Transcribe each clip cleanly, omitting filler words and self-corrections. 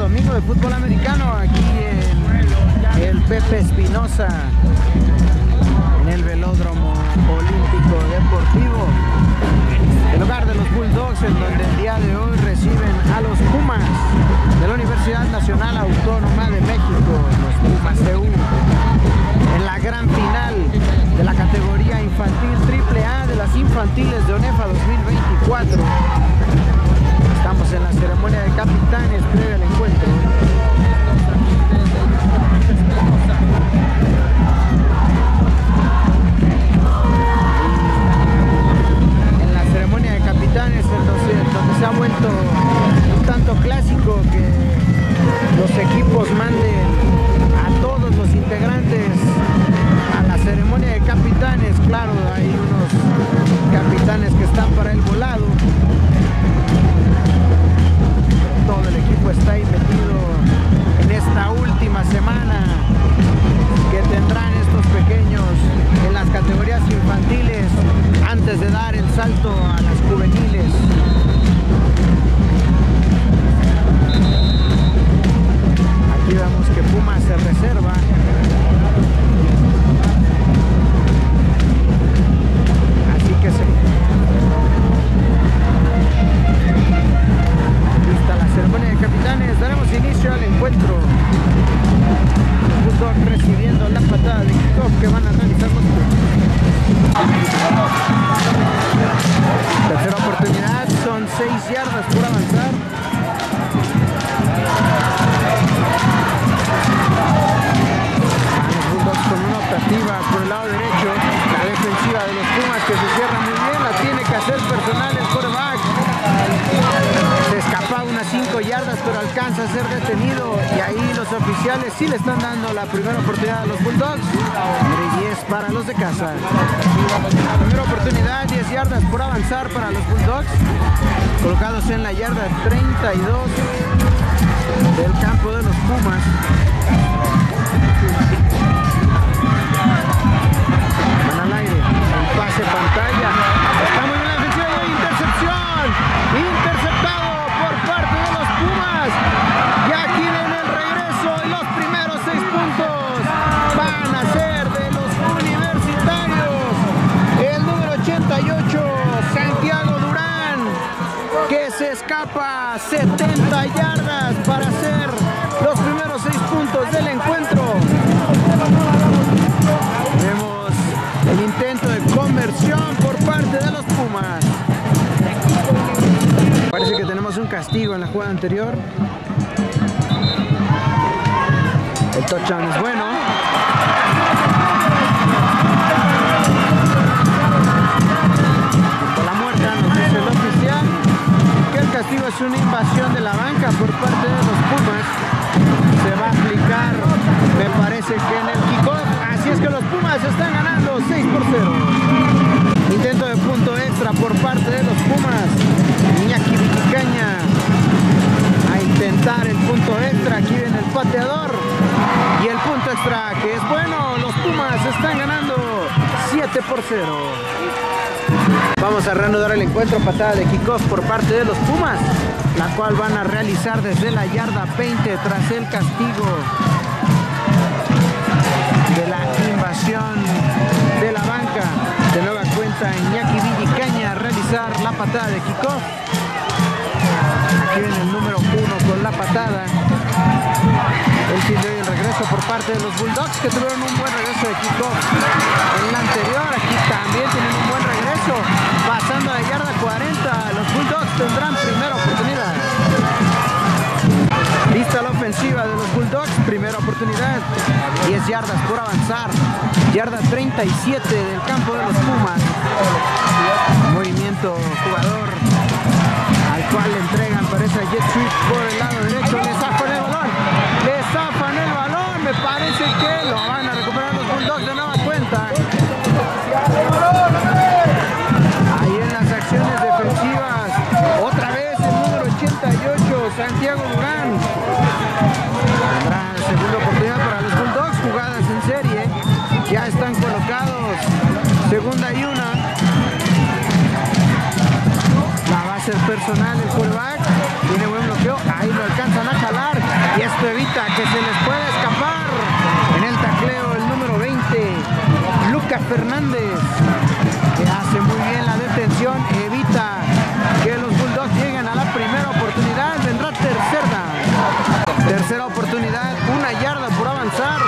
domingo de fútbol americano aquí en el Pepe Espinosa, en el Velódromo Olímpico Deportivo, el hogar de los Bulldogs, en donde el día de hoy reciben a los Pumas de la Universidad Nacional Autónoma de México, los Pumas CU, en la gran final de la categoría infantil AAA de las infantiles de ONEFA 2024. Estamos en la ceremonia de capitanes previa al encuentro. En la ceremonia de capitanes, donde se ha vuelto un tanto clásico que los equipos manden a todos los integrantes a la ceremonia de capitanes. Claro, hay unos capitanes que están para el volado. Todo el equipo está ahí metido en esta última semana que tendrán estos pequeños en las categorías infantiles antes de dar el salto a las juveniles. Aquí vemos que Pumas se reserva. Así que lista la ceremonia de capitanes, daremos inicio al encuentro. Los Bulldogs recibiendo la patada de kickoff que van a realizar los Pumas. Tercera oportunidad, son 6 yardas por avanzar. Los Bulldogs con una optativa por el lado derecho. La defensiva de los Pumas que se cierra muy bien, la tiene que hacer personal el quarterback. Se escapa unas 5 yardas, pero alcanza a ser detenido, y ahí los oficiales sí le están dando la primera oportunidad a los Bulldogs. Y 10 para los de casa. Primera oportunidad, 10 yardas por avanzar para los Bulldogs, colocados en la yarda 32 del campo de los Pumas. Van al aire, el pase pantalla. Está muy bien la defensiva, y intercepción. Interceptado por parte de los Pumas. Ya quieren el regreso, y los primeros 6 puntos van a ser de los universitarios. El número 88, Santiago Durán, que se escapa 70 yardas para hacer los primeros 6 puntos del encuentro. Vemos el intento de conversión por parte de los Pumas. Parece que tenemos un castigo en la jugada anterior. El touchdown es bueno. Por la muerta nos dice el oficial que el castigo es una invasión de la banca por parte de los Pumas. Se va a aplicar, me parece que en el kickoff. Así es que los Pumas están ganando 6-0. Intento de punto extra por parte de los Pumas. Iñaki Villicaña a intentar el punto extra. Aquí viene el pateador y el punto extra, que es bueno. Los Pumas están ganando 7-0. Vamos a reanudar el encuentro. Patada de kickoff por parte de los Pumas, la cual van a realizar desde la yarda 20 tras el castigo de la invasión de la banca. De nueva cuenta, Iñaki Villicaña a realizar la patada de kickoff. Aquí viene el número 1 con la patada. El fin de hoy el regreso por parte de los Bulldogs, que tuvieron un buen regreso de kickoff en la anterior. Aquí también tienen un buen regreso, pasando a la yarda 40. Los Bulldogs tendrán primera oportunidad. Lista la ofensiva de los Bulldogs, primera oportunidad, 10 yardas por avanzar, yarda 37 del campo de los Pumas. Movimiento jugador al cual le entregan, parece a Jet Sweep por el lado derecho. Le zafan el balón, me parece que lo van a recuperar los Bulldogs de nueva cuenta. Ahí en las acciones defensivas, otra vez el número 88, Santiago Durán. Tendrá segunda oportunidad para los Bulldogs, jugadas en serie, ya están colocados, segunda y una. La va a ser personal el quarterback, tiene buen bloqueo, ahí lo alcanzan a jalar. Esto evita que se les pueda escapar. En el tacleo el número 20, Lucas Fernández, que hace muy bien la detención, evita que los Bulldogs lleguen a la primera oportunidad. Vendrá tercera oportunidad, 1 yarda por avanzar.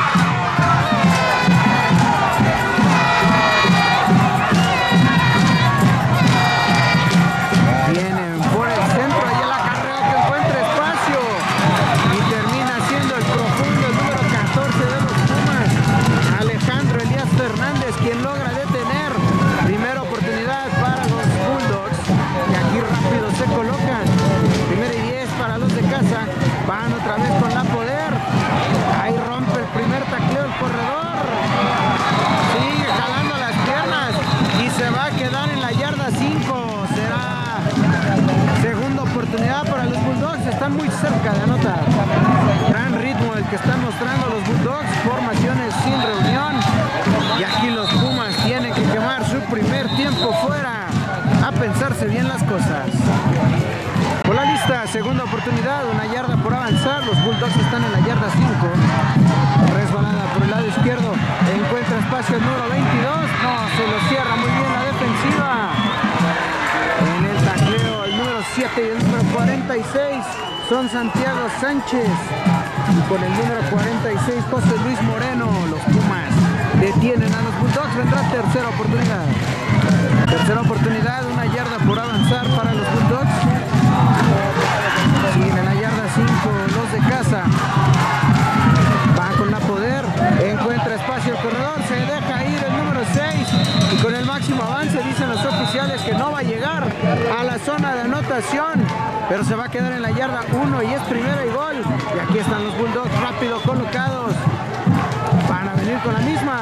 Vienen por el centro, ahí el acarreo que encuentra espacio y termina siendo el profundo, el número 14 de los Pumas, Alejandro Elías Fernández, quien logra detener. Primera oportunidad para los Bulldogs y aquí rápido se colocan. 1 y 10 para los de casa. Van otra vez con la poder. Ahí rompe el primer tacleo el corredor. Sigue jalando las piernas y se va a quedar en la yarda 5. Será segunda oportunidad para los Bulldogs. Están muy cerca de anotar. Gran ritmo el que están mostrando los Bulldogs. Formaciones sin reunión. Y aquí los Pumas tienen que quemar su primer tiempo fuera. A pensarse bien las cosas. Por la lista, segunda oportunidad, 1 yarda por avanzar. Los Bulldogs están en la yarda 5. Resbalada por el lado izquierdo. Encuentra espacio el número 22. No, se lo cierra muy bien la defensiva. En el tacleo, el número 7 y el número 46 son Santiago Sánchez. Y con el número 46, José Luis Moreno. Los Pumas detienen a los Bulldogs. Vendrá tercera oportunidad. Tercera oportunidad, 1 yarda por avanzar para los Bulldogs. Siguen en la yarda 5 los de casa. Va con la poder. Encuentra espacio el corredor. Se deja ir el número 6. Y con el máximo avance dicen los oficiales que no va a llegar a la zona de anotación. Pero se va a quedar en la yarda 1 y es primera y gol. Y aquí están los Bulldogs rápido colocados. Van a venir con la misma.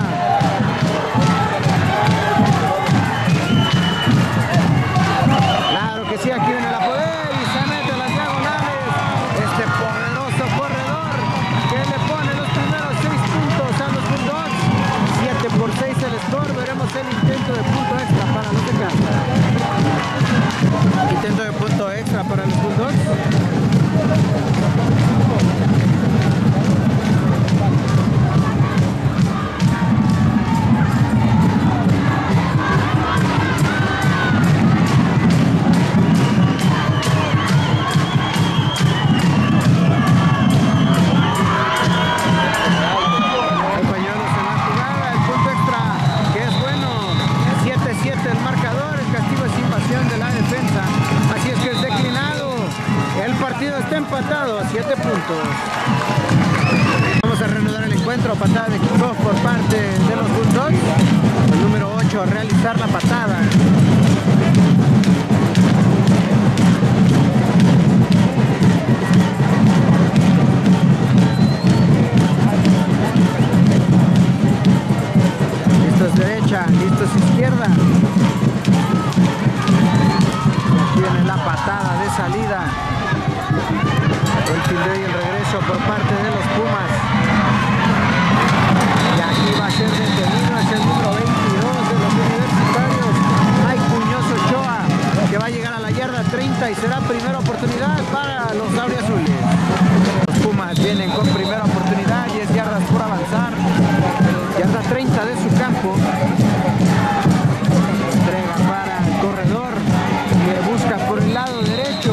Claro que sí, aquí viene la poder y se mete las diagonales. Este poderoso corredor que le pone los primeros 6 puntos a los Bulldogs. 7 por 6 el score. Veremos el intento de punto extra para los de casa. Intento de punto extra para los Bulldogs. Empatado a 7 puntos. Vamos a reanudar el encuentro. Patada de kickoff por parte de los Bulldogs. El número 8 a realizar la patada. Esto es derecha, esto es izquierda. Aquí viene la patada de salida. El fildeo y el regreso por parte de los Pumas. Y aquí va a ser detenido, es el número 22 de los Universitarios, Mike Muñoz Ochoa, que va a llegar a la yarda 30 y será primera oportunidad para los auriazules. Los Pumas vienen con primera oportunidad, 10 yardas por avanzar. Yarda 30 de su campo. Entrega para el corredor que busca por el lado derecho.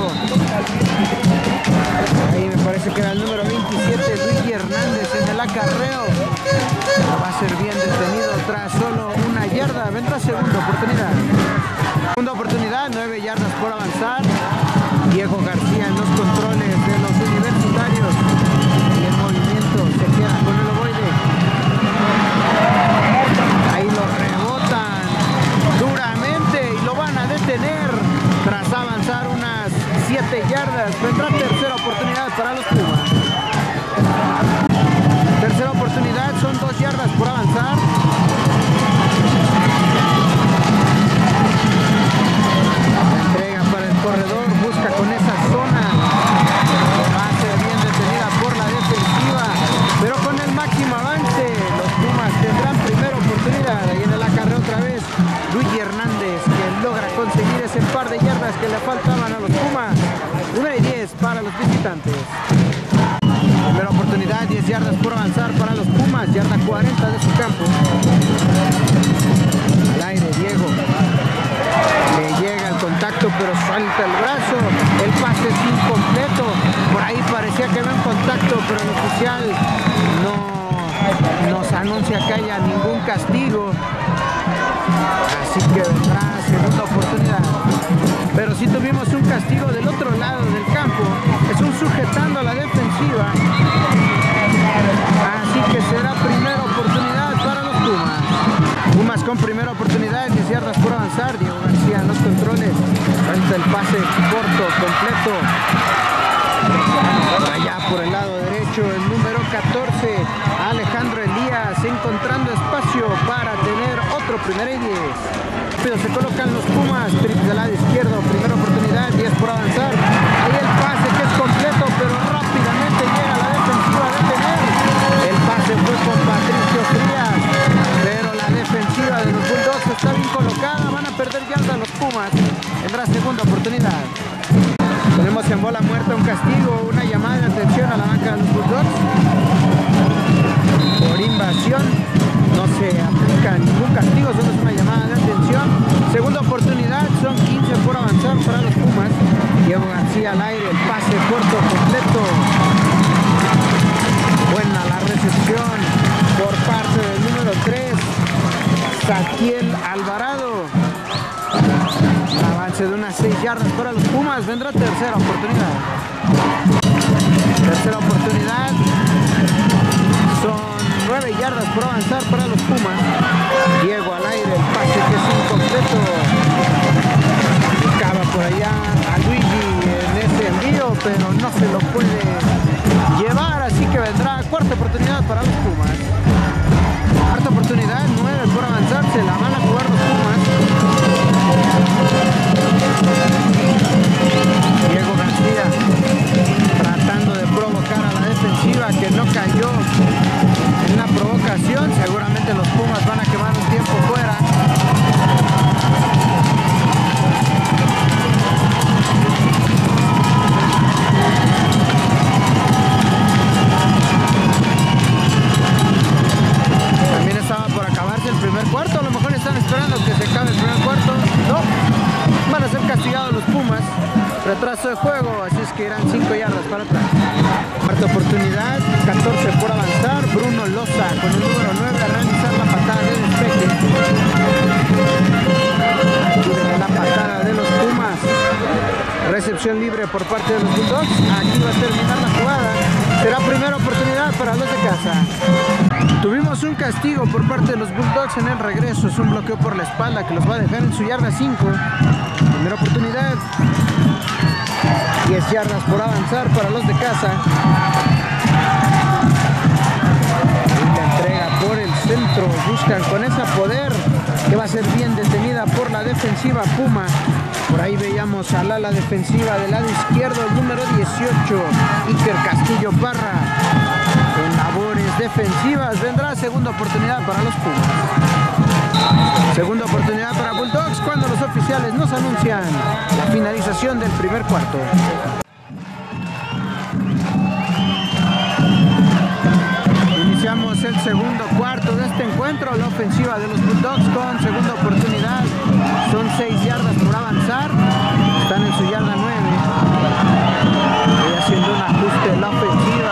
Ahí me parece que era el número 27, Luigi Hernández en el acarreo. Pero va a ser bien detenido tras solo 1 yarda. Vendrá segunda oportunidad. Segunda oportunidad, 9 yardas por avanzar. Diego García en los controles de los Universitarios. Y el movimiento se queda con el ovoide. Ahí lo rebotan duramente y lo van a detener tras avanzar unas 7 yardas. Vendrá tercera oportunidad para los Pumas. Tercera oportunidad, son 2 yardas por avanzar. yardas por avanzar para los Pumas, yarda 40 de su campo. Al aire Diego, le llega el contacto pero suelta el brazo, el pase es incompleto, por ahí parecía que había un contacto pero el oficial no nos anuncia que haya ningún castigo, así que vendrá segunda oportunidad. Pero sí tuvimos un castigo del otro lado del campo, es un sujetando a la defensiva, así que será primera oportunidad para los Pumas. Pumas con primera oportunidad, 10 yardas por avanzar. Diego García en los controles, suelta el pase corto, completo. Allá por el lado derecho, el número 14, Alejandro Elías, encontrando espacio para tener otro primera y 10. Pero se colocan los Pumas, triple del lado izquierdo, primera oportunidad, 10 por avanzar. Ahí el pase que es completo, pero rápidamente llega la defensiva a detener. El pase fue con Patricio Frías, pero la defensiva de los Bulldogs está bien colocada, van a perder yardas los Pumas. Vendrá segunda oportunidad. Tenemos en bola muerta un castigo, una llamada de atención a la banca de los Bulldogs. Por invasión no se aplica ningún castigo, solo es una llamada de atención. Segunda oportunidad, son 15 por avanzar para los Pumas. Diego García al aire, el pase corto, completo. Buena la recepción por parte del número 3, Saquiel Alvarado. Avance de unas 6 yardas para los Pumas, vendrá tercera oportunidad. Tercera oportunidad, son 9 yardas por avanzar para los Pumas. Diego al aire, el pase que es incompleto. Buscaba por allá a Luigi en ese envío, pero no se lo puede llevar, así que vendrá cuarta oportunidad para los Pumas. Cuarta oportunidad, 9 por avanzar, se la van a jugar los Pumas. Diego García tratando de provocar a la defensiva, que no cayó en la provocación. Seguramente los Pumas van a quemar un tiempo fuera. También estaba por acabarse el primer cuarto, a lo mejor están esperando que se acabe el primer cuarto. No, van a ser castigados los Pumas. Retraso de juego, así es que irán 5 yardas para atrás. Cuarta oportunidad, 14 por avanzar. Bruno Loza con el número 9 a realizar la patada de despeje. Aquí viene la patada de los Pumas. Recepción libre por parte de los Bulldogs. Aquí va a terminar la jugada. Será primera oportunidad para los de casa. Tuvimos un castigo por parte de los Bulldogs en el regreso. Es un bloqueo por la espalda que los va a dejar en su yarda 5. Primera oportunidad. 10 yardas por avanzar para los de casa. Y la entrega por el centro. Buscan con esa poder que va a ser bien detenida por la defensiva Puma. Por ahí veíamos al ala defensiva del lado izquierdo, el número 18, Iker Castillo Parra. En labores defensivas vendrá segunda oportunidad para los Pumas. Segunda oportunidad para Bulldogs cuando los oficiales nos anuncian la finalización del primer cuarto. Iniciamos el segundo cuarto de este encuentro. La ofensiva de los Bulldogs con segunda oportunidad. Son 6 yardas por avanzar. Están en su yarda 9. Y haciendo un ajuste en la ofensiva.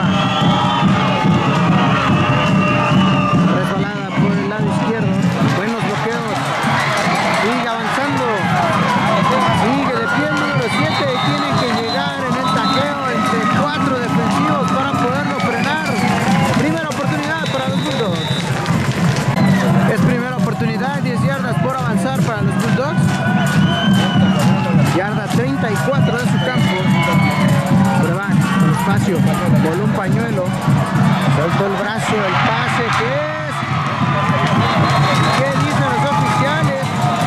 Resbalada por el lado izquierdo. Buenos bloqueos. Sigue avanzando. Sigue de pie el número 7. Tiene que llegar en el taqueo entre 4 defensivos para poderlo frenar. Primera oportunidad para los Bulldogs. Es primera oportunidad, 10 yardas por avanzar para los Bulldogs. Yarda 34 de su campo. Prueban con espacio, voló un pañuelo. Soltó el brazo, el pase que es. ¿Qué dicen los oficiales?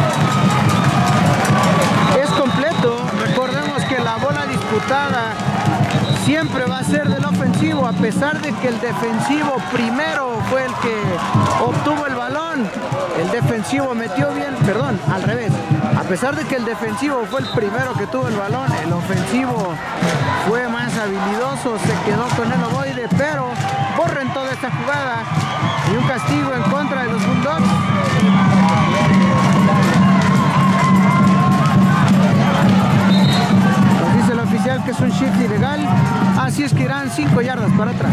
Es completo. Recordemos que la bola disputada siempre va a ser del ofensivo, a pesar de que el defensivo primero fue el que obtuvo el balón. El defensivo metió bien, perdón, al revés. A pesar de que el defensivo fue el primero que tuvo el balón, el ofensivo fue más habilidoso, se quedó con el ovoide, pero por castigo en contra de los Bulldogs. Nos dice el oficial que es un shift ilegal, así es que irán 5 yardas para atrás.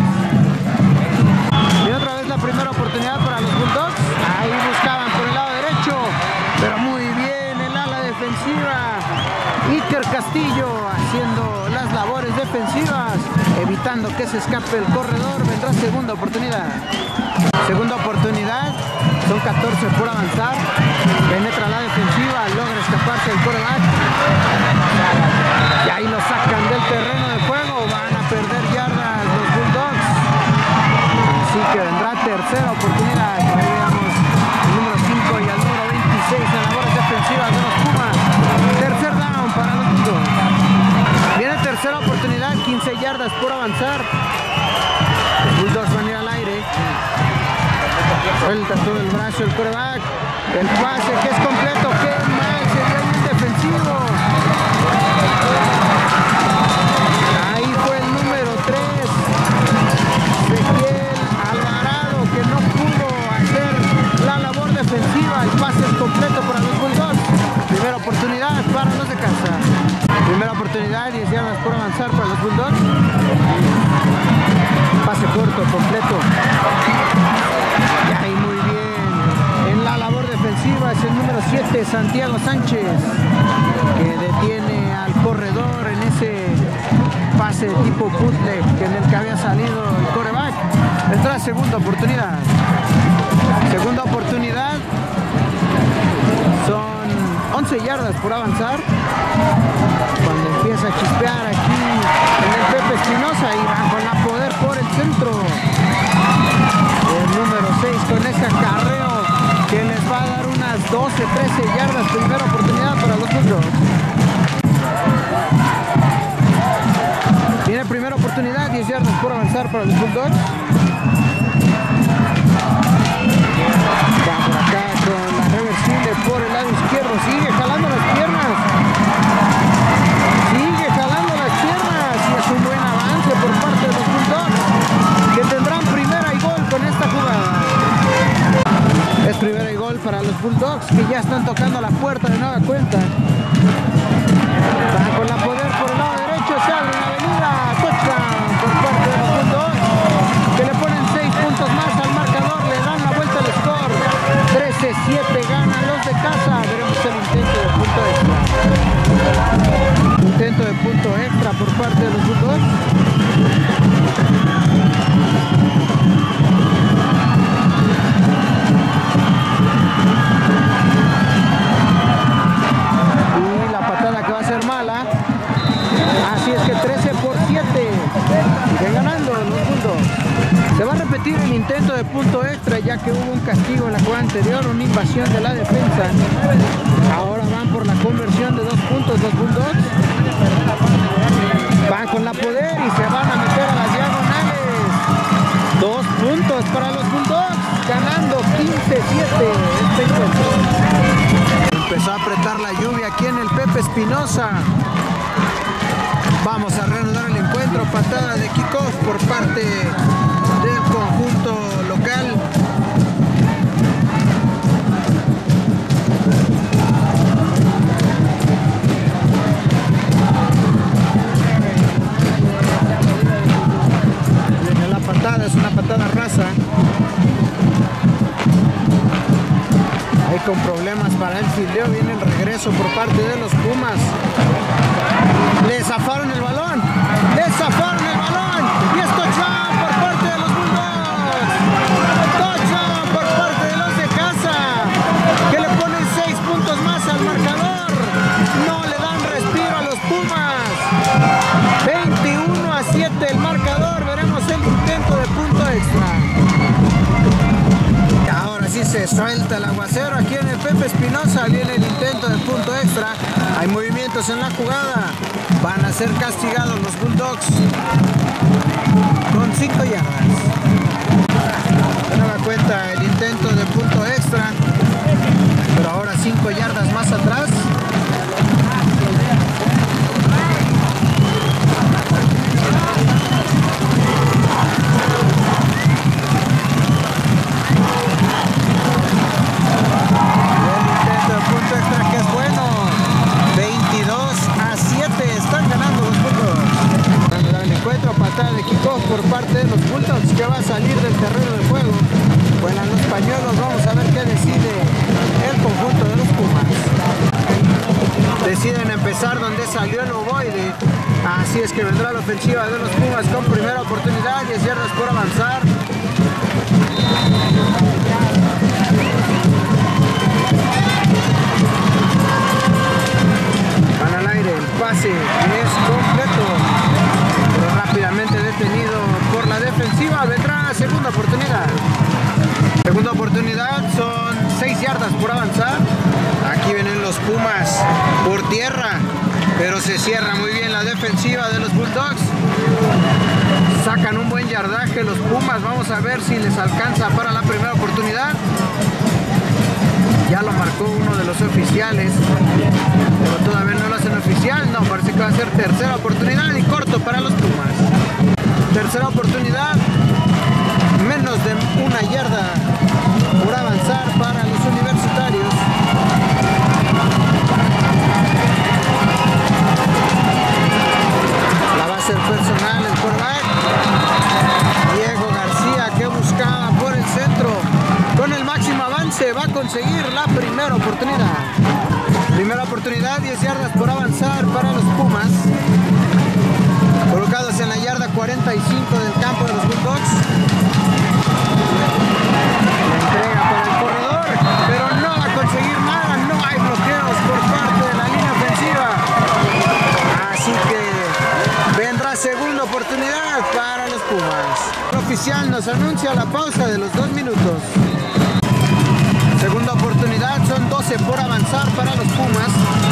Y otra vez la primera oportunidad para los Bulldogs. Ahí buscaban por el lado derecho, pero muy bien el ala defensiva. Iker Castillo haciendo las labores defensivas, evitando que se escape el corredor. Vendrá segunda oportunidad. Segunda oportunidad, son 14 por avanzar. Penetra la defensiva, logra escaparse el quarterback. Y ahí lo sacan del terreno de juego. Van a perder yardas los Bulldogs. Así que vendrá tercera oportunidad. Ahí veamos el número 5 y al número 26 en labores defensivas de los Pumas. Tercer down para los Bulldogs. Viene tercera oportunidad, 15 yardas por avanzar. Los Bulldogs van a ir al aire. Suelta todo el brazo el quarterback. El pase que es completo. ¡Qué mal! Se dio el defensivo. Ahí fue el número 3. Ezequiel Alvarado, que no pudo hacer la labor defensiva. El pase es completo para los Bulldogs. Primera oportunidad para los de casa. Primera oportunidad, 10 yardas por avanzar para los Bulldogs. Pase corto, completo. Y ahí muy bien. En la labor defensiva es el número 7, Santiago Sánchez, que detiene al corredor en ese pase de tipo bootleg en el que había salido el quarterback. Entra segunda oportunidad. Segunda oportunidad. Son 11 yardas por avanzar. Cuando empieza a chispear aquí en el Pepe Espinosa y van con la poder por el centro. El número 6 con ese acarreo que les va a dar unas 12-13 yardas. Primera oportunidad para los Bulldogs. Tiene primera oportunidad, 10 yardas por avanzar para los Bulldogs. Va por acá con la reversible por el lado izquierdo. Sigue jalando las piernas. Sigue jalando las piernas. Y es un buen avance por parte de los Bulldogs, que tendrán primera y gol con esta jugada. Es primera y gol para los Bulldogs, que ya están tocando la puerta de nueva cuenta. Van con la poder por el lado derecho. Se abre una avenida. Touchdown por parte de los Bulldogs, que le ponen 6 puntos más al marcador. Le dan la vuelta al score. 13-7 ganan los de casa. Veremos el intento de punto extra. Intento de punto extra por parte de los Bulldogs. Y la patada que va a ser mala. Así es que 13-7. Sigue ganando los Bulldogs. Se va a repetir el intento de punto extra, ya que hubo un castigo en la jugada anterior, una invasión de la defensa. Ahora van por la conversión de 2 puntos los Bulldogs. Van con la poder y se van a meter a las diagonales. 2 puntos para los Bulldogs, ganando 15-7 este encuentro. Empezó a apretar la lluvia aquí en el Pepe Espinosa. Vamos a reanudar el encuentro. Patada de kickoff por parte del conjunto local. La patada es una patada rasa. Ahí con problemas para el fildeo. Viene el regreso por parte de los Pumas. Le zafaron el balón. Le zafaron el balón. Y es touchdown por parte de los Bulldogs. Touchdown por parte de los de casa, que le ponen 6 puntos más al marcador. No le dan respiro a los Pumas. 21-7 el marcador. Veremos el intento de punto extra. Y ahora sí se suelta el aguacero aquí en el Pepe Espinosa. Viene el intento de punto extra. Hay movimientos en la jugada. Van a ser castigados los Bulldogs con 5 yardas. De nueva cuenta el intento de punto extra, pero ahora 5 yardas más atrás. que va a salir del terreno de juego. Bueno, los pañuelos, vamos a ver qué decide el conjunto de los Pumas. Deciden empezar donde salió el ovoide. Así es que vendrá la ofensiva de los Pumas con primera oportunidad, 10 yardas por avanzar. Van al aire, el pase es completo, pero rápidamente detenido por la defensiva. Vendrá la segunda oportunidad. Segunda oportunidad, son 6 yardas por avanzar. Aquí vienen los Pumas por tierra, pero se cierra muy bien la defensiva de los Bulldogs. Sacan un buen yardaje los Pumas. Vamos a ver si les alcanza para la primera oportunidad. Ya lo marcó uno de los oficiales, pero todavía no lo hacen oficial. No, parece que va a ser tercera oportunidad y corto para los Pumas. Tercera oportunidad, menos de 1 yarda por avanzar para los universitarios. La va a ser personal el quarterback Diego García, que buscaba por el centro. Con el máximo avance va a conseguir la primera oportunidad. Primera oportunidad, 10 yardas por avanzar para los Pumas. Colocados en la yarda 45 del campo de los Bulldogs. La entrega para el corredor, pero no va a conseguir nada. No hay bloqueos por parte de la línea ofensiva. Así que vendrá segunda oportunidad para los Pumas. El oficial nos anuncia la pausa de los 2 minutos. Segunda oportunidad, son 12 por avanzar para los Pumas.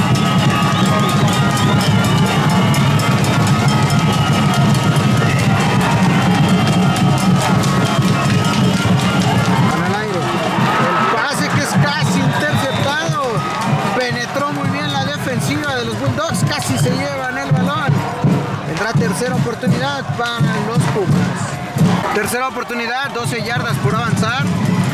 Van al aire. El pase que es casi interceptado. Penetró muy bien la defensiva de los Bulldogs. Casi se llevan el balón. Vendrá tercera oportunidad para los Pumas. Tercera oportunidad, 12 yardas por avanzar.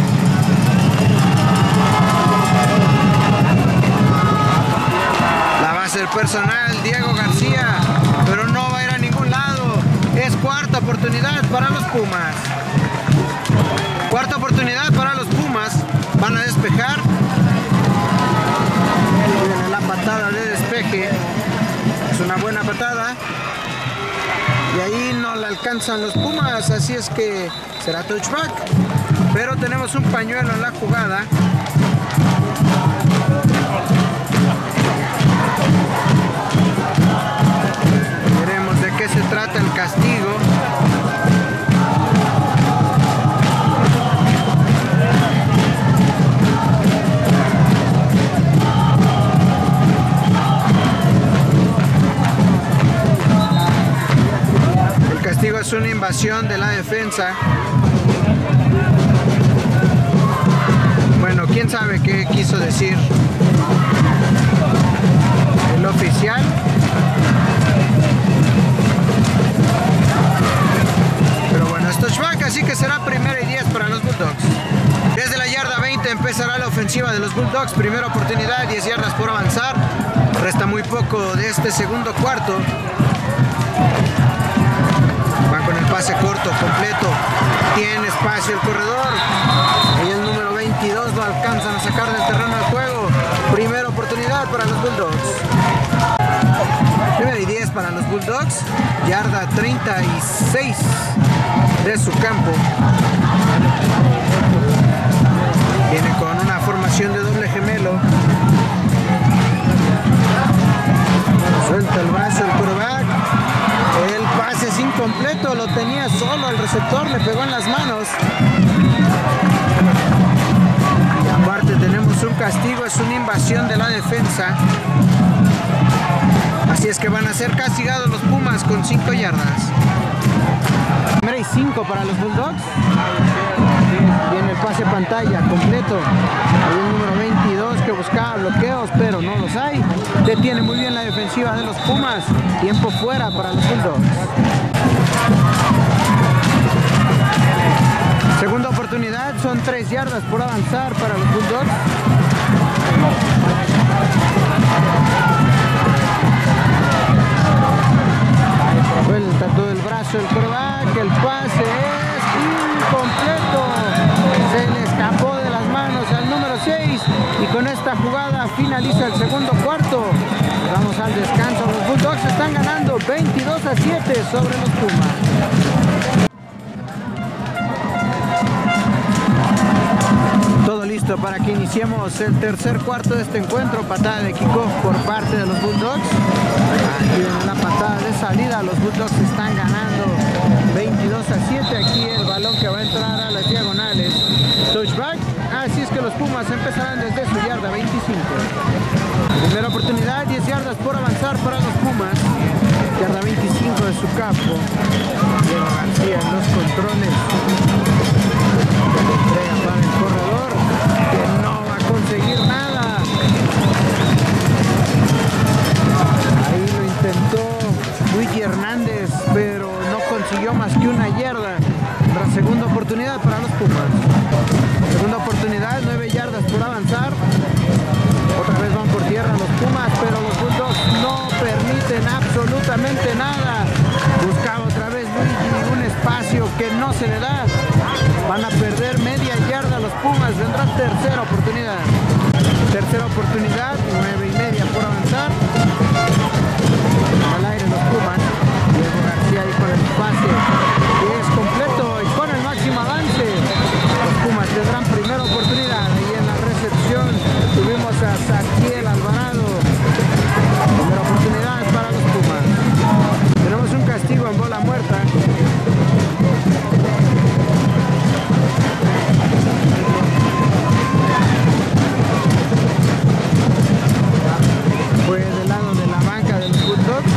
La va a ser personal Diego García, pero no va a ir a ningún lado. Es cuarta oportunidad para los Pumas. Cuarta oportunidad para los Pumas. Van a despejar. Viene la patada de despeje. Es una buena patada. Y ahí no la alcanzan los Pumas, así es que será touchback. Pero tenemos un pañuelo en la jugada. Veremos de qué se trata el castigo. El castigo es una invasión de la defensa. Bueno, quién sabe qué quiso decir el oficial. Pero bueno, es touchback, así que será primera y 10 para los Bulldogs. Desde la yarda 20 empezará la ofensiva de los Bulldogs. Primera oportunidad, 10 yardas por avanzar. Resta muy poco de este segundo cuarto. Van con el pase corto, completo. Tiene espacio el corredor. Y el número 22 lo alcanzan a sacar del terreno de juego. Primera oportunidad para los Bulldogs. Primera y 10 para los Bulldogs. Yarda 36 de su campo. Viene con una formación de doble gemelo. Suelta el brazo el quarterback. El pase es incompleto, lo tenía solo el receptor, le pegó en las manos. Y aparte tenemos un castigo, es una invasión de la defensa. Así es que van a ser castigados los Pumas con 5 yardas. Primera y 5 para los Bulldogs. Viene el pase pantalla completo. Hay un número 22 que buscaba bloqueos, pero no los hay. Detiene muy bien la defensiva de los Pumas. Tiempo fuera para los Bulldogs. Segunda oportunidad, son 3 yardas por avanzar para los Bulldogs. Vuelta todo el brazo el quarterback, el pase es 7 sobre los Pumas. Todo listo para que iniciemos el tercer cuarto de este encuentro. Patada de kickoff por parte de los Bulldogs. Aquí viene la patada de salida. Los Bulldogs están ganando 22-7. Aquí el balón que va a entrar a las diagonales. Touchback. Así es que los Pumas empezarán desde su yarda 25. Primera oportunidad, 10 yardas por avanzar para los Pumas. Yarda 25 de su campo. Diego García en los controles. Entrega para el corredor, que no va a conseguir nada. Ahí lo intentó Luigi Hernández, pero no consiguió más que una yarda. Otra segunda oportunidad para los Pumas. Segunda oportunidad, 9 yardas por avanzar. Otra vez van por tierra los Pumas, pero los Bulldogs no permiten absolutamente nada. Buscaba otra vez Luigi un espacio que no se le da. Van a perder media yarda los Pumas. Vendrá tercera oportunidad. Tercera oportunidad, 9:30 por avanzar. Al aire los Pumas. Diego García ahí con el pase, que es completo y con el máximo avance. Los Pumas tendrán primera oportunidad. Ahí en la recepción tuvimos a Saquiel Alvarado. Primera oportunidad para los Pumas. Tenemos un castigo en bola muerta. Fue del lado de la banca de los Bulldogs.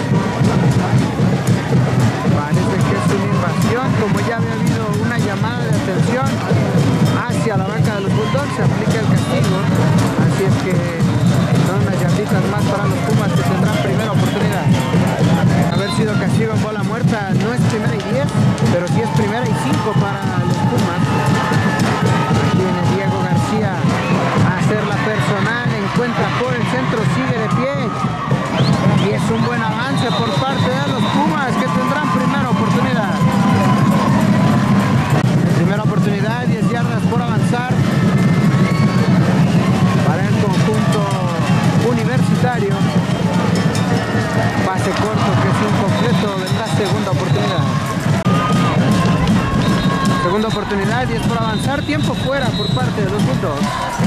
Parece que es una invasión, como ya había habido una llamada de atención hacia la banca de los Bulldogs, se aplica el castigo. Así es que son unas yarditas más para los Pumas, que tendrán primera oportunidad. Haber sido castigo en bola muerta no es primera y 10, pero sí es primera y 5 para los Pumas. Viene Diego García a hacer la personal, encuentra por el centro, sigue de pie. Y es un buen avance por parte de los Pumas, que tendrán primera oportunidad. Primera oportunidad, 10 yardas por avanzar para el conjunto universitario. Pase corto que es incompleto, vendrá segunda oportunidad. Segunda oportunidad, 10 por avanzar, tiempo fuera por parte de los Bulldogs.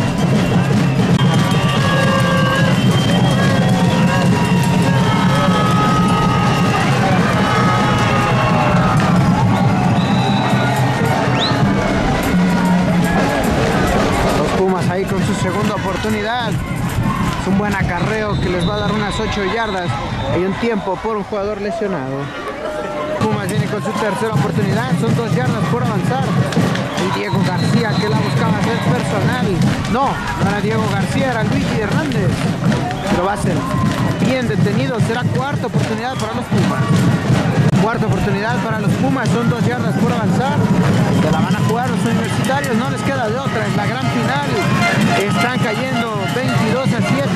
Pumas ahí con su segunda oportunidad. Es un buen acarreo que les va a dar unas 8 yardas. Hay un tiempo por un jugador lesionado. Pumas viene con su tercera oportunidad. Son 2 yardas por avanzar. Y Diego García, que la buscaba hacer personal. No era Diego García, era Luigi Hernández. Pero va a ser bien detenido. Será cuarta oportunidad para los Pumas. Cuarta oportunidad para los Pumas, son 2 yardas por avanzar. Se la van a jugar los universitarios, no les queda de otra, es la gran final. Están cayendo 22-7.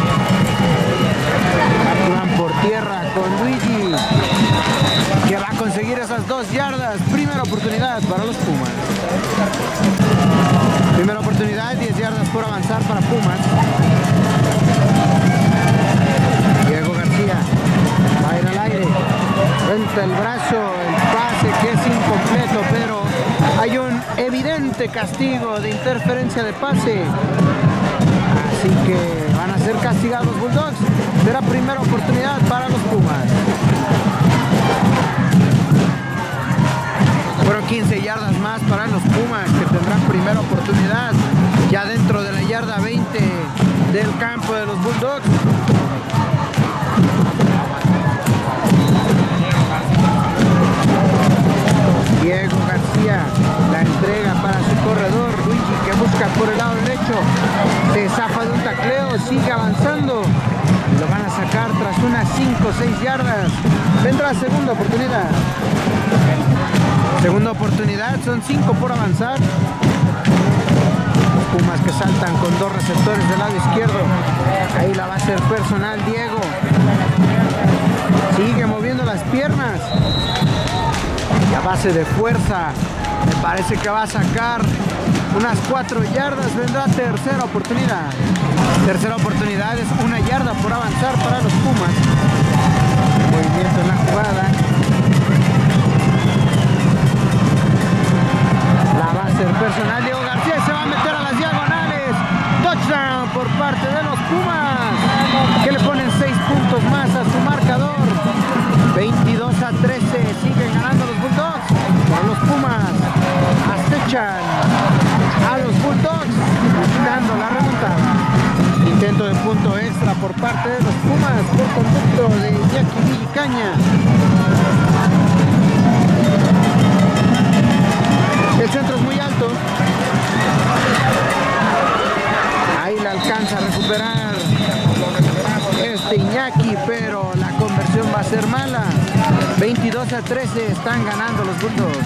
Van por tierra con Luigi, que va a conseguir esas 2 yardas. Primera oportunidad para los Pumas. Primera oportunidad, 10 yardas por avanzar para Pumas. Diego García va a ir al aire. Frente el brazo, el pase que es incompleto, pero hay un evidente castigo de interferencia de pase. Así que van a ser castigados los Bulldogs. Será primera oportunidad para los Pumas. Fueron 15 yardas más para los Pumas, que tendrán primera oportunidad ya dentro de la yarda 20 del campo de los Bulldogs. Diego García la entrega para su corredor Luigi, que busca por el lado derecho, se zafa de un tacleo, sigue avanzando, lo van a sacar tras unas 5 o 6 yardas. Vendrá segunda oportunidad. Segunda oportunidad, son 5 por avanzar. Pumas que saltan con 2 receptores del lado izquierdo. Ahí la va a hacer personal Diego. Sigue moviendo las piernas. Y a base de fuerza, me parece que va a sacar unas 4 yardas. Vendrá tercera oportunidad. Tercera oportunidad es 1 yarda por avanzar para los Pumas. Movimiento en la jugada. ser personal. Diego García se va a meter a las diagonales. Touchdown por parte de los Pumas, que le ponen 6 puntos más a su marcador. 22-13, siguen ganando los Bulldogs. Pero los Pumas acechan a los Bulldogs buscando la remontada. Intento de punto extra por parte de los Pumas por conducto de Iñaki Villicaña. El centro es muy alto. Ahí la alcanza a recuperar Iñaki, pero la conversión va a ser mala. 22-13, están ganando los Bulldogs.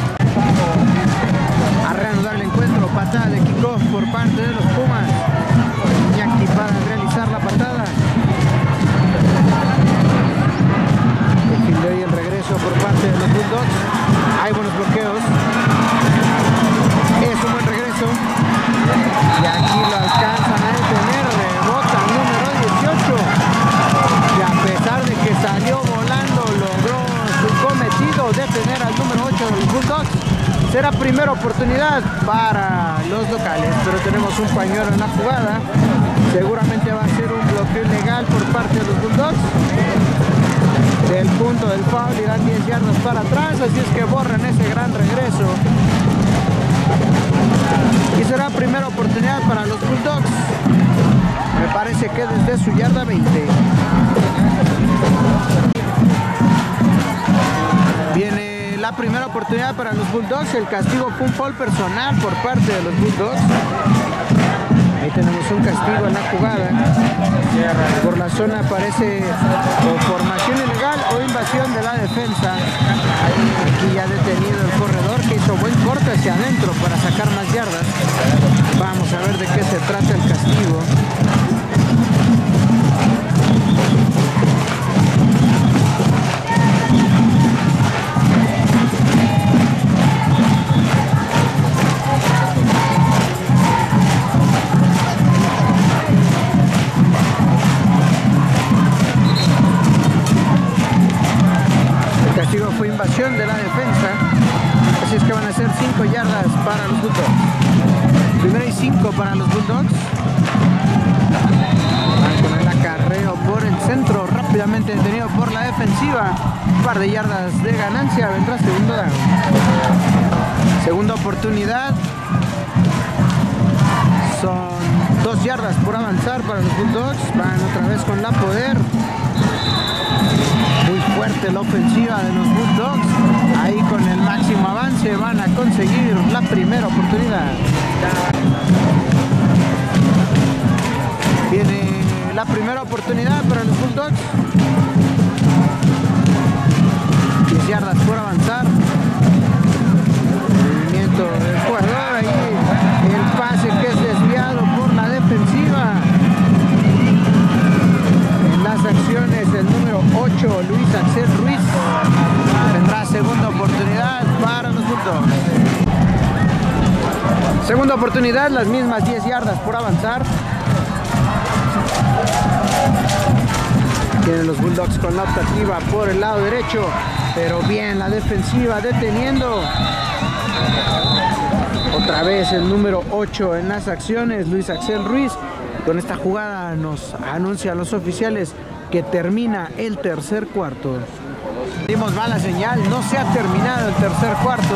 A reanudar el encuentro, patada de kickoff por parte de los Pumas. Iñaki para realizar la patada. El fildeo y el regreso por parte de los Bulldogs. Hay buenos bloqueos. Es un buen regreso. Y aquí lo alcanzan a detener. Rebota el número 18. Y a pesar de que salió volando, logró su cometido de detener al número 8 de los Bulldogs. Será primera oportunidad para los locales, pero tenemos un pañuelo en la jugada. Seguramente va a ser un bloqueo ilegal por parte de los Bulldogs. Del punto del foul irán 10 yardas para atrás, así es que borran ese gran regreso. Y será primera oportunidad para los Bulldogs. Me parece que desde su yarda 20. Viene la primera oportunidad para los Bulldogs. El castigo fue un foul personal por parte de los Bulldogs. Ahí tenemos un castigo en la jugada. Por la zona parece o formación ilegal o invasión de la defensa. Aquí ya detenido el corredor, que hizo buen corte hacia adentro para sacar más yardas. Vamos a ver de qué se trata el castigo. Fue invasión de la defensa, así es que van a ser 5 yardas para los Bulldogs. Primera y 5 para los Bulldogs. Van con el acarreo por el centro, rápidamente detenido por la defensiva. Un par de yardas de ganancia, vendrá segundo down. Segunda oportunidad. Son 2 yardas por avanzar para los Bulldogs. Van otra vez con la poder. Muy fuerte la ofensiva de los Bulldogs. Ahí con el máximo avance van a conseguir la primera oportunidad. Viene la primera oportunidad para los Bulldogs. 10 yardas por avanzar. Movimiento del jugador. Ahí el pase que es desviado por la defensiva. Las acciones del número 8, Luis Axel Ruiz. Tendrá segunda oportunidad para los Bulldogs. Segunda oportunidad, las mismas 10 yardas por avanzar. Tienen los Bulldogs con la optativa por el lado derecho, pero bien la defensiva deteniendo. Otra vez el número 8 en las acciones, Luis Axel Ruiz. Con esta jugada nos anuncia a los oficiales que termina el tercer cuarto. Dimos mala señal, no se ha terminado el tercer cuarto.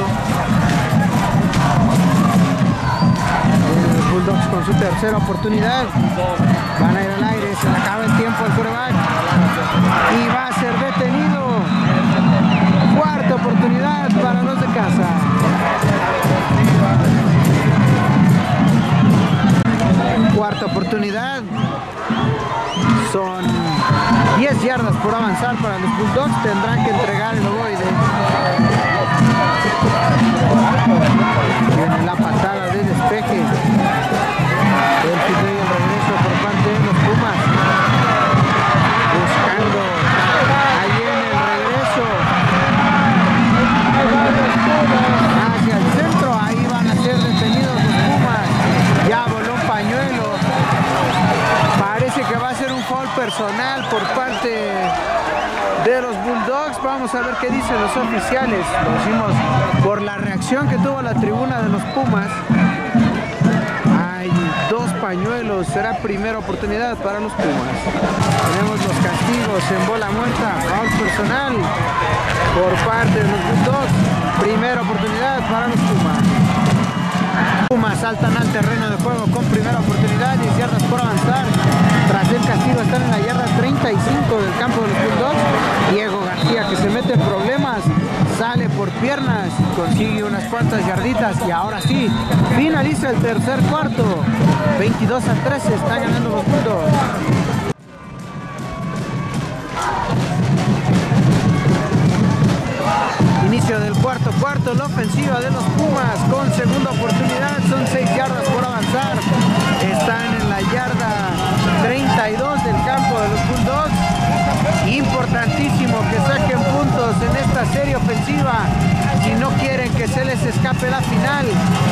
Los Bulldogs con su tercera oportunidad. Van a ir al aire, se le acaba el tiempo al quarterback. Y va a ser detenido. Cuarta oportunidad para los de casa. Cuarta oportunidad. Son 10 yardas por avanzar para los Bulldogs. Tendrán que entregar el ovoide. Viene la patada de despeje. El fildeo y el regreso por parte de los Pumas. Buscando ahí en el regreso. Hacia el centro. Ahí van a ser detenidos los Pumas. Ya voló un pañuelo. Parece que va a ser un foul personal por parte de los Bulldogs. Vamos a ver qué dicen los oficiales. Lo hicimos por la reacción que tuvo la tribuna de los Pumas. Hay 2 pañuelos, será primera oportunidad para los Pumas. Tenemos los castigos en bola muerta, foul personal por parte de los Bulldogs. Primera oportunidad para los Pumas. Pumas saltan al terreno de juego con primera oportunidad, 10 yardas por avanzar. Tras el castigo están en la yarda 35 del campo de los Bulldogs. Diego García, que se mete en problemas, sale por piernas, consigue unas cuantas yarditas y ahora sí, finaliza el tercer cuarto. 22-13, están ganando los Bulldogs. Inicio del cuarto, la ofensiva de los Pumas con segunda oportunidad, son 6 yardas por avanzar. Están en la yarda 32 del campo de los Bulldogs. Importantísimo que saquen puntos en esta serie ofensiva si no quieren que se les escape la final.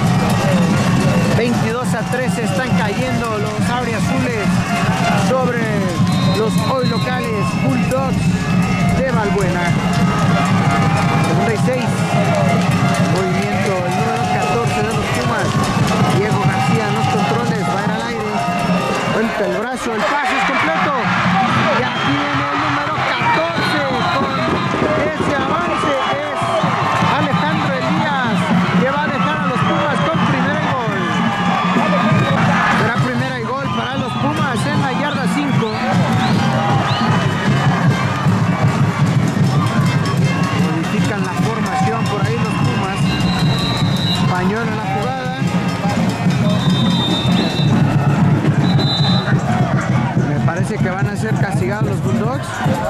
22-13 están cayendo los auriazules sobre los hoy locales Bulldogs de Valbuena. Segunda y 6. Movimiento el número 14 de los Pumas. Diego García en los controles, va a ir al aire. Vuelta el brazo, el pase es completo. Y aquí viene el número 14 con ese avance. Es Alejandro Elías, que va a dejar a los Pumas con primera y gol. Será primera y gol para los Pumas en la yarda 5. Modifican la formación por ahí los Pumas. Pañuelo en la jugada. Me parece que van a ser castigados los Bulldogs.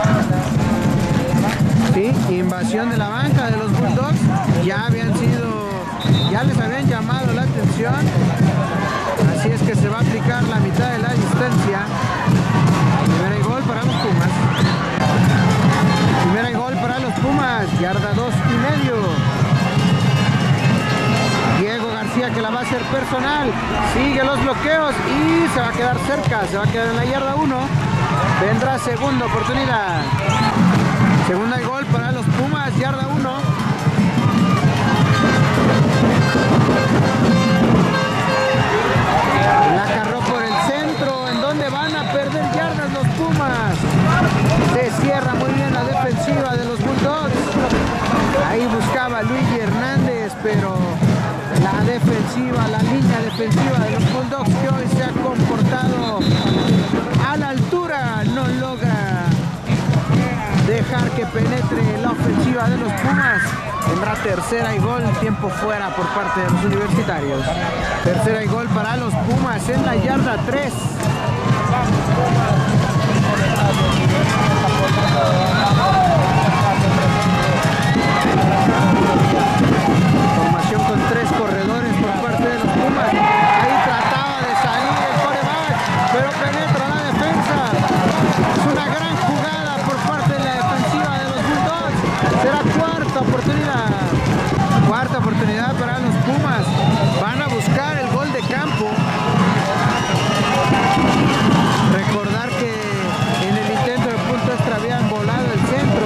Sí, invasión de la banca de los Bulldogs. Ya les habían llamado la atención. Así es que se va a aplicar la mitad de la distancia. Primera y gol para los Pumas. Primera y gol para los Pumas, yarda 2,5. Diego García, que la va a hacer personal, sigue los bloqueos y se va a quedar cerca, se va a quedar en la yarda 1. Vendrá segunda oportunidad. Segunda y gol para los Pumas, yarda 1. La agarró por el centro, en donde van a perder yardas los Pumas. Se cierra muy bien la defensiva de los Bulldogs. Ahí buscaba Luigi Hernández, pero la defensiva, la línea defensiva de los Bulldogs, que hoy se ha comportado a la altura, no logra dejar que penetre la ofensiva de los Pumas. Tendrá tercera y gol, tiempo fuera por parte de los universitarios. Tercera y gol para los Pumas en la yarda 3. Formación con 3 corredores por parte de los Pumas. Ahí trataba de salir el quarterback, pero penetra la defensa. Es una gran jugada por parte de la defensiva de los Bulldogs. Será cuarta oportunidad. Cuarta oportunidad para los Pumas. Van a buscar el gol de campo. Recordar que en el intento de punto extra habían volado el centro.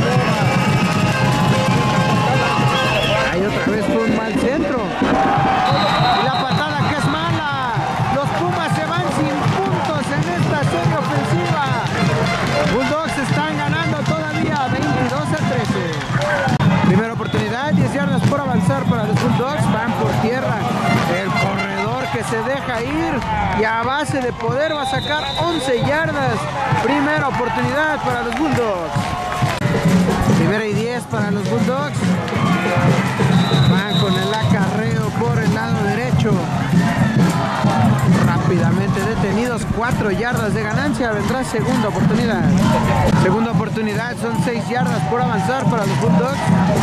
Ahí otra vez fue un mal centro. Y la patada que es mala. Los Pumas se van sin puntos en esta serie ofensiva. Bulldogs están ganando todavía 22-13. Primera oportunidad, 10 yardas por avanzar para los Bulldogs. Van por tierra. El corredor que se deja ir y a base de poder va a sacar 11 yardas. Primera oportunidad para los Bulldogs. Primera y 10 para los Bulldogs. Van con el acarreo por el lado derecho. Rápidamente detenidos, 4 yardas de ganancia. Vendrá segunda oportunidad. Segunda oportunidad, son 6 yardas por avanzar para los Bulldogs.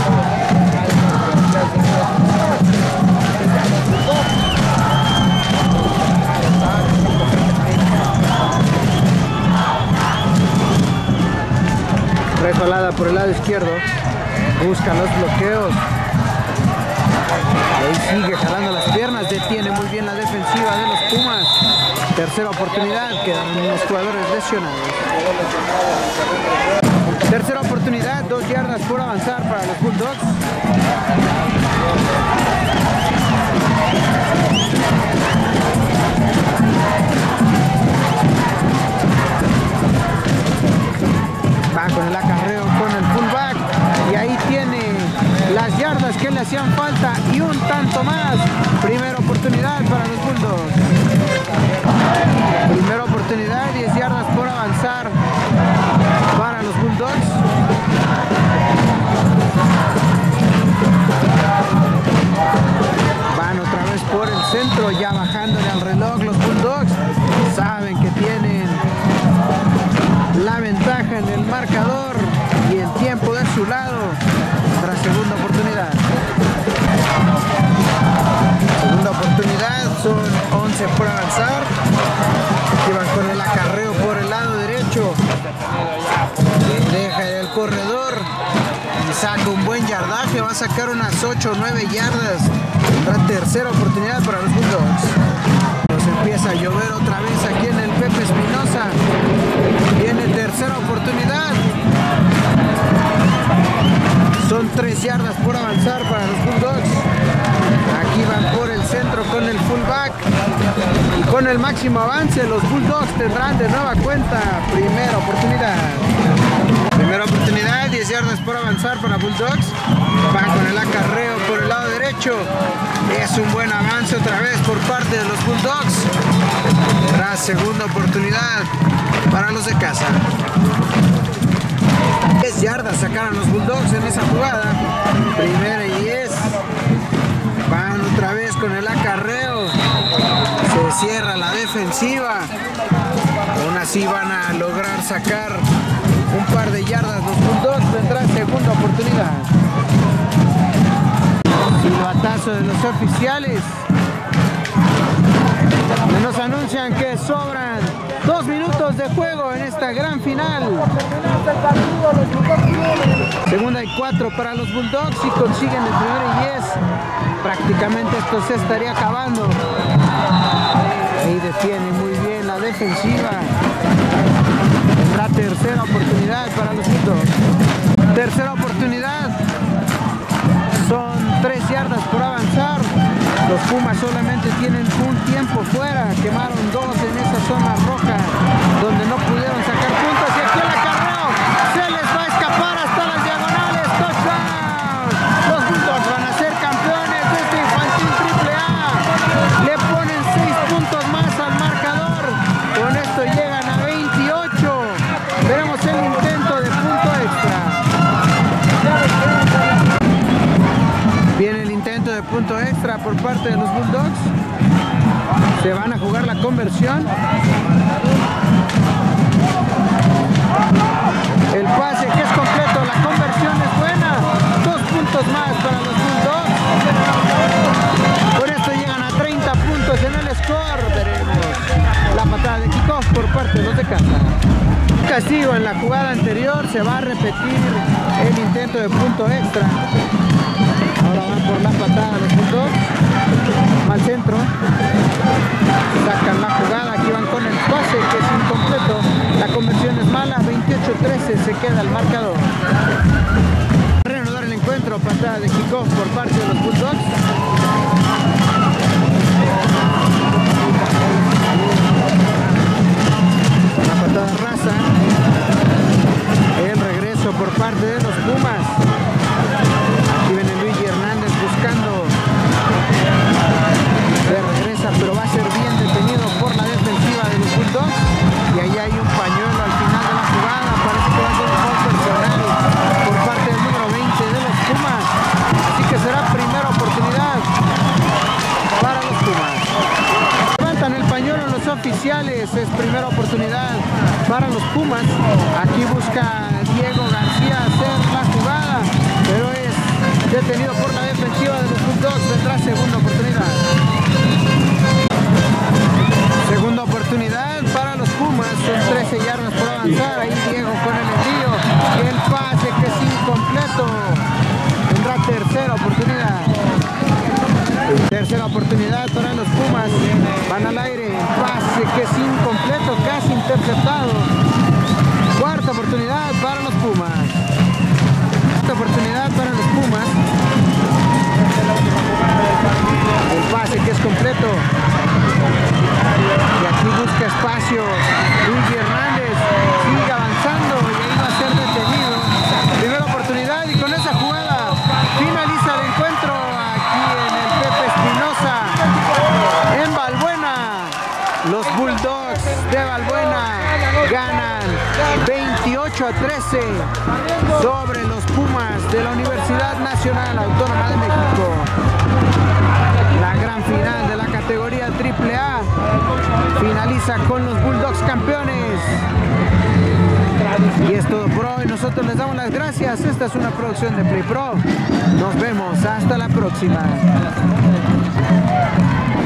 Resbalada por el lado izquierdo. Buscan los bloqueos. Ahí sigue jalando las piernas. Detiene muy bien la defensiva de los Pumas. Tercera oportunidad. Quedan unos jugadores lesionados. Tercera oportunidad, 2 yardas por avanzar para los Bulldogs. Va con el acarreo con el fullback y ahí tiene las yardas que le hacían falta y un tanto más. Primera oportunidad para los Bulldogs. Primera oportunidad, 10 yardas por avanzar para los Bulldogs. Van otra vez por el centro, ya bajándole al reloj los Bulldogs. Saben que tienen la ventaja en el marcador y el tiempo de su lado. Tras segunda oportunidad. Segunda oportunidad, son 11 por avanzar. Aquí van con el acarreo por el lado derecho. Deja el corredor y saca un buen yardaje. Va a sacar unas 8 o 9 yardas. La tercera oportunidad para los Bulldogs. Nos empieza a llover otra vez aquí en el Pepe Espinosa. Tiene tercera oportunidad. Son 3 yardas por avanzar para los Bulldogs. Aquí van por el centro con el fullback. Y con el máximo avance, los Bulldogs tendrán de nueva cuenta primera oportunidad. Primera oportunidad, 10 yardas por avanzar para Bulldogs. Van con el acarreo por el lado derecho. Es un buen avance otra vez por parte de los Bulldogs. Tras segunda oportunidad para los de casa. 10 yardas sacaron los Bulldogs en esa jugada. Primera y 10. Van otra vez con el acarreo. Se cierra la defensiva. Aún así van a lograr sacar un par de yardas. Los Bulldogs tendrán segunda oportunidad. Silbatazo de los oficiales. Nos anuncian que sobran 2 minutos de juego en esta gran final. Segunda y 4 para los Bulldogs. Si consiguen el primero y 10, prácticamente esto se estaría acabando. Ahí detiene muy bien la defensiva. La tercera oportunidad para los Bulldogs. Tercera oportunidad. Son 3 yardas por avanzar. Los Pumas solamente tienen un tiempo fuera. Quemaron 2 en esa zona roja donde no pudieron sacar puntos. Y aquí el acarreo se les va a escapar hasta las diagonales. ¡Touchdown! Los Bulldogs van a ser campeones de este infantil AAA. Le ponen 6 puntos más al marcador. Con esto llegan a 28. Veremos el intento de punto extra. Viene el intento de punto extra por parte de los Bulldogs. Se van a jugar la conversión. El pase que es completo, la conversión es buena. 2 puntos más para los Bulldogs. Con esto llegan a 30 puntos en el score. Veremos la patada de kickoff por parte de los de casa. Castigo en la jugada anterior, se va a repetir el intento de punto extra. Ahora van por la patada los Bulldogs. Al centro. Sacan la jugada, aquí van con el pase que es incompleto. La conversión es mala, 28-13 se queda el marcador. Reanudar el encuentro, patada de kickoff por parte de los Bulldogs. Una patada rasa. El regreso por parte de los Pumas. Aquí viene Luigi Hernández buscando. Se regresa, pero va a ser bien detenido por la defensiva de los Bulldogs. Y ahí hay un pañuelo al final de la jugada. Parece que va a ser un foul personal por parte del número 20 de los Pumas. Así que será primera oportunidad para los Pumas. Levantan el pañuelo en los oficiales. Es primera oportunidad para los Pumas. Aquí busca Diego García hacer la jugada, pero es detenido por la defensiva de los Bulldogs. Tendrá segunda oportunidad. Segunda oportunidad para los Pumas. Son 13 yardas por avanzar. Ahí Diego con el envío y el pase que es incompleto. Tendrá tercera oportunidad. Tercera oportunidad para los Pumas. Van al aire. Pase que es incompleto, casi interceptado Cuarta oportunidad para los Pumas. Cuarta oportunidad para los Pumas. El pase que es completo. Y aquí busca espacio. Luigi Hernández sigue avanzando y ahí va a ser detenido. Primera oportunidad y con esa jugada finaliza el encuentro aquí en el Pepe Espinosa. En Balbuena, los Bulldogs de Balbuena ganan 28-13 sobre los Pumas de la Universidad Nacional Autónoma de México. La gran final de la categoría AAA finaliza con los Bulldogs campeones. Y es todo por hoy. Nosotros les damos las gracias. Esta es una producción de Play Pro. Nos vemos hasta la próxima.